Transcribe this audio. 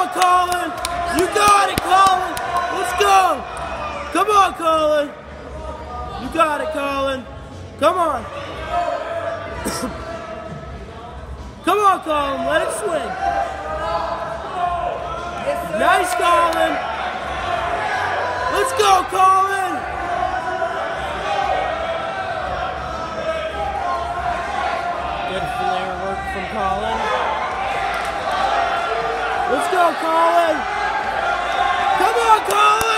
on, Colin. You got it, Colin. Let's go. Come on, Colin. You got it, Colin. Come on. Come on, Colin. Let it swing. Nice, Colin. Let's go, Colin. Good flare work from Colin. Let's go, Colin. Come on, Colin.